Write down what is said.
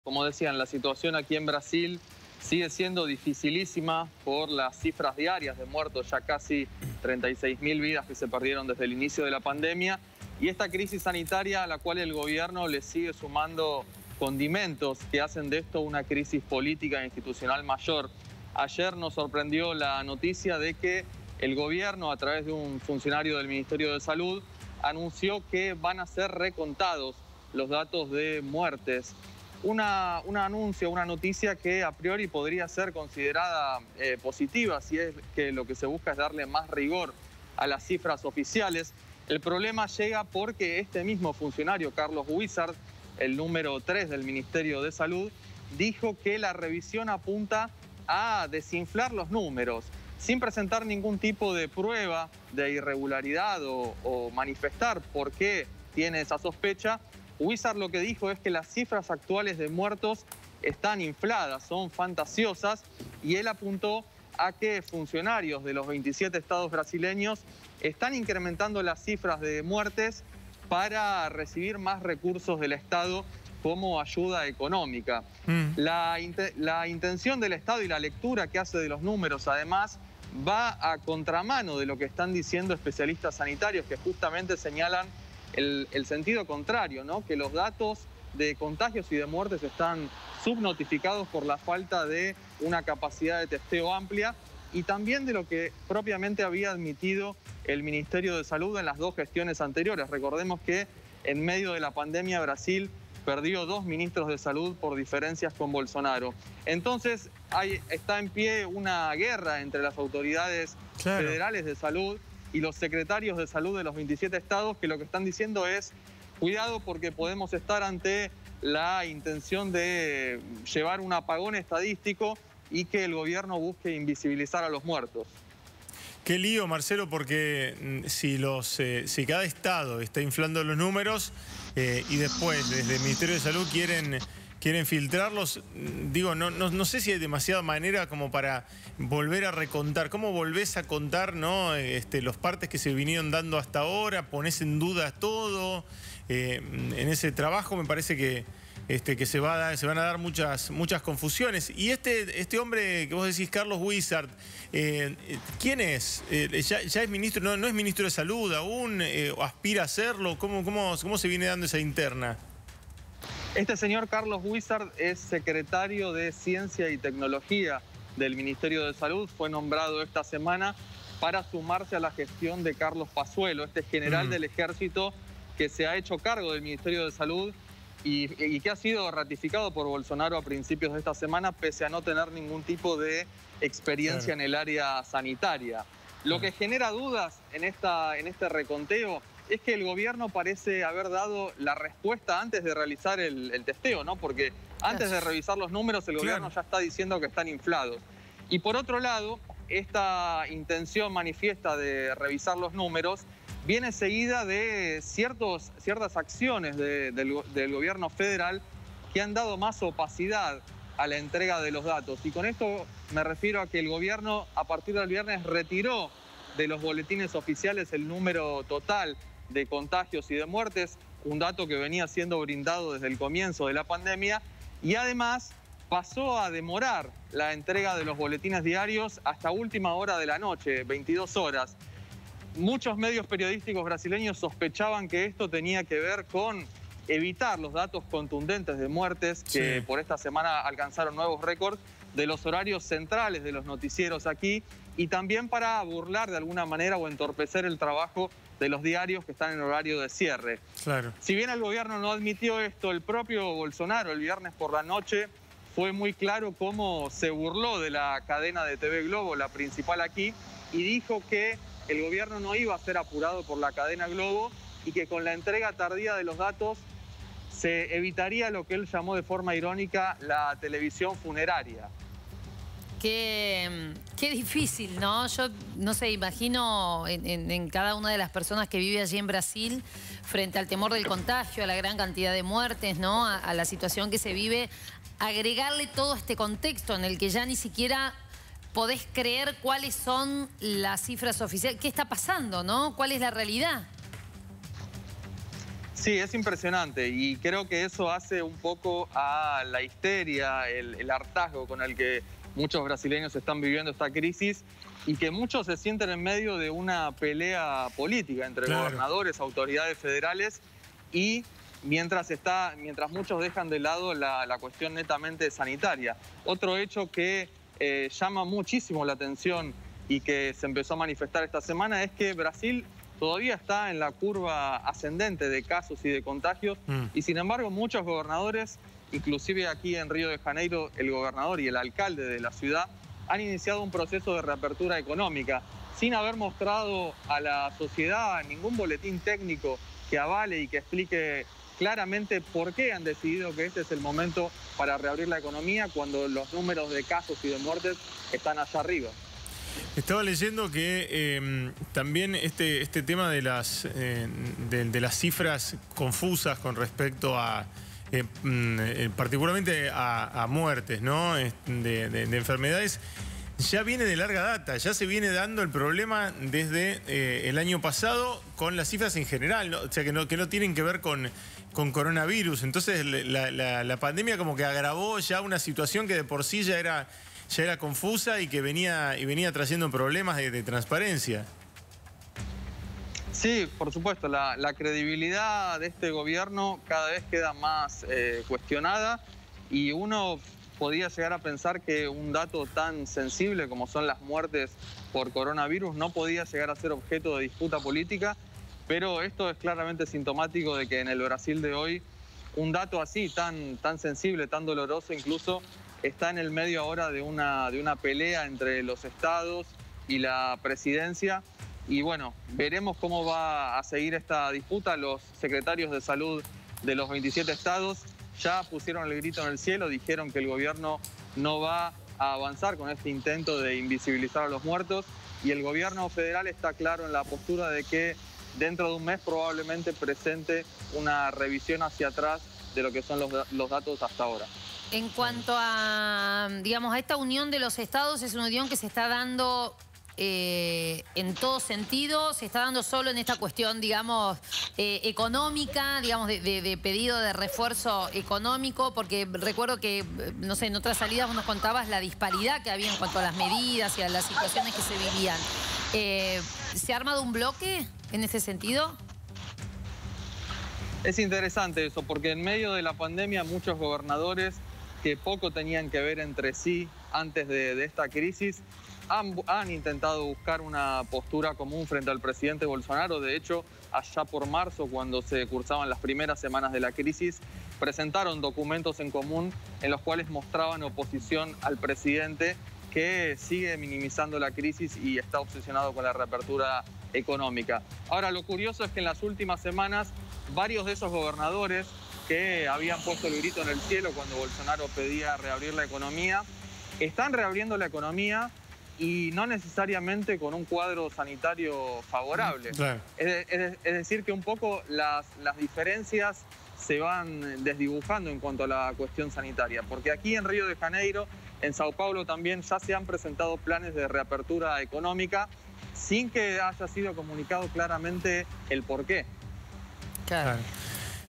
Como decían, la situación aquí en Brasil sigue siendo dificilísima por las cifras diarias de muertos, ya casi 36.000 vidas que se perdieron desde el inicio de la pandemia, y esta crisis sanitaria a la cual el gobierno le sigue sumando condimentos que hacen de esto una crisis política e institucional mayor. Ayer nos sorprendió la noticia de que el gobierno, a través de un funcionario del Ministerio de Salud, anunció que van a ser recontados los datos de muertes. Un anuncio, una noticia que a priori podría ser considerada positiva si es que lo que se busca es darle más rigor a las cifras oficiales. El problema llega porque este mismo funcionario, Carlos Wizard, el número 3 del Ministerio de Salud, dijo que la revisión apunta a desinflar los números, sin presentar ningún tipo de prueba de irregularidad o manifestar por qué tiene esa sospecha. Wizard lo que dijo es que las cifras actuales de muertos están infladas, son fantasiosas, y él apuntó a que funcionarios de los 27 estados brasileños están incrementando las cifras de muertes para recibir más recursos del Estado como ayuda económica. La intención del Estado y la lectura que hace de los números, además, va a contramano de lo que están diciendo especialistas sanitarios, que justamente señalan el sentido contrario, ¿no? Que los datos de contagios y de muertes están subnotificados por la falta de una capacidad de testeo amplia y también de lo que propiamente había admitido el Ministerio de Salud en las dos gestiones anteriores. Recordemos que en medio de la pandemia Brasil perdió 2 ministros de salud por diferencias con Bolsonaro. Entonces está en pie una guerra entre las autoridades federales de salud y los secretarios de salud de los 27 estados, que lo que están diciendo es: cuidado porque podemos estar ante la intención de llevar un apagón estadístico y que el gobierno busque invisibilizar a los muertos. Qué lío, Marcelo, porque si cada estado está inflando los números y después desde el Ministerio de Salud quieren filtrarlos, digo, no sé si hay demasiada manera como para volver a recontar. ¿Cómo volvés a contar, no, los partes que se vinieron dando hasta ahora? ¿Ponés en duda todo? En ese trabajo me parece que se van a dar muchas confusiones. Y este hombre que vos decís, Carlos Wizard, ¿quién es? ¿Ya es ministro? ¿No es ministro de Salud aún? ¿Aspira a serlo? ¿Cómo se viene dando esa interna? Este señor Carlos Wizard es secretario de Ciencia y Tecnología del Ministerio de Salud. Fue nombrado esta semana para sumarse a la gestión de Carlos Pazuello, este general del Ejército que se ha hecho cargo del Ministerio de Salud y que ha sido ratificado por Bolsonaro a principios de esta semana, pese a no tener ningún tipo de experiencia en el área sanitaria. Lo que genera dudas en este reconteo es que el gobierno parece haber dado la respuesta antes de realizar el testeo, ¿no? Porque antes de revisar los números, el gobierno ya está diciendo que están inflados. Y por otro lado, esta intención manifiesta de revisar los números viene seguida de ciertas acciones del gobierno federal que han dado más opacidad a la entrega de los datos. Y con esto me refiero a que el gobierno, a partir del viernes, retiró de los boletines oficiales el número total de contagios y de muertes, un dato que venía siendo brindado desde el comienzo de la pandemia, y además pasó a demorar la entrega de los boletines diarios hasta última hora de la noche, 22 horas. Muchos medios periodísticos brasileños sospechaban que esto tenía que ver con evitar los datos contundentes de muertes que por esta semana alcanzaron nuevos récords de los horarios centrales de los noticieros aquí, y también para burlar de alguna manera o entorpecer el trabajo de los diarios que están en horario de cierre. Si bien el gobierno no admitió esto, el propio Bolsonaro el viernes por la noche fue muy claro cómo se burló de la cadena de TV Globo, la principal aquí, y dijo que el gobierno no iba a ser apurado por la cadena Globo y que con la entrega tardía de los datos se evitaría lo que él llamó de forma irónica la televisión funeraria. Qué difícil, ¿no? Yo no sé, imagino en cada una de las personas que vive allí en Brasil, frente al temor del contagio, a la gran cantidad de muertes, ¿no? A la situación que se vive, agregarle todo este contexto en el que ya ni siquiera podés creer cuáles son las cifras oficiales. ¿Qué está pasando, no? ¿Cuál es la realidad? Sí, es impresionante y creo que eso hace un poco a la histeria, el hartazgo con el que muchos brasileños están viviendo esta crisis y que muchos se sienten en medio de una pelea política entre gobernadores, autoridades federales y mientras muchos dejan de lado la cuestión netamente sanitaria. Otro hecho que llama muchísimo la atención y que se empezó a manifestar esta semana es que Brasil todavía está en la curva ascendente de casos y de contagios y sin embargo muchos gobernadores, inclusive aquí en Río de Janeiro, el gobernador y el alcalde de la ciudad han iniciado un proceso de reapertura económica sin haber mostrado a la sociedad ningún boletín técnico que avale y que explique claramente por qué han decidido que este es el momento para reabrir la economía cuando los números de casos y de muertes están allá arriba. Estaba leyendo que también este tema de las cifras confusas con respecto a particularmente a muertes, ¿no? de enfermedades, ya viene de larga data, ya se viene dando el problema desde el año pasado con las cifras en general, ¿no? O sea, que no tienen que ver con coronavirus. Entonces la pandemia como que agravó ya una situación que de por sí ya era confusa y que venía trayendo problemas de transparencia. Sí, por supuesto, la credibilidad de este gobierno cada vez queda más cuestionada y uno podía llegar a pensar que un dato tan sensible como son las muertes por coronavirus no podía llegar a ser objeto de disputa política, pero esto es claramente sintomático de que en el Brasil de hoy un dato así, tan sensible, tan doloroso incluso, está en el medio ahora de una pelea entre los estados y la presidencia. Y bueno, veremos cómo va a seguir esta disputa. Los secretarios de salud de los 27 estados ya pusieron el grito en el cielo, dijeron que el gobierno no va a avanzar con este intento de invisibilizar a los muertos y el gobierno federal está claro en la postura de que dentro de un mes probablemente presente una revisión hacia atrás de lo que son los datos hasta ahora. En cuanto a, digamos, a esta unión de los estados, es una unión que se está dando en todo sentido, se está dando solo en esta cuestión, digamos, económica, digamos, de pedido de refuerzo económico, porque recuerdo que, no sé, en otras salidas nos contabas la disparidad que había en cuanto a las medidas y a las situaciones que se vivían. ¿Se ha armado un bloque en ese sentido? Es interesante eso, porque en medio de la pandemia muchos gobernadores que poco tenían que ver entre sí antes de esta crisis han intentado buscar una postura común frente al presidente Bolsonaro. De hecho, allá por marzo, cuando se cursaban las primeras semanas de la crisis, presentaron documentos en común en los cuales mostraban oposición al presidente que sigue minimizando la crisis y está obsesionado con la reapertura económica. Ahora, lo curioso es que en las últimas semanas varios de esos gobernadores que habían puesto el grito en el cielo cuando Bolsonaro pedía reabrir la economía, están reabriendo la economía y no necesariamente con un cuadro sanitario favorable. Claro. Es decir, que un poco las diferencias se van desdibujando en cuanto a la cuestión sanitaria, porque aquí en Río de Janeiro, en Sao Paulo también ya se han presentado planes de reapertura económica sin que haya sido comunicado claramente el porqué. Claro.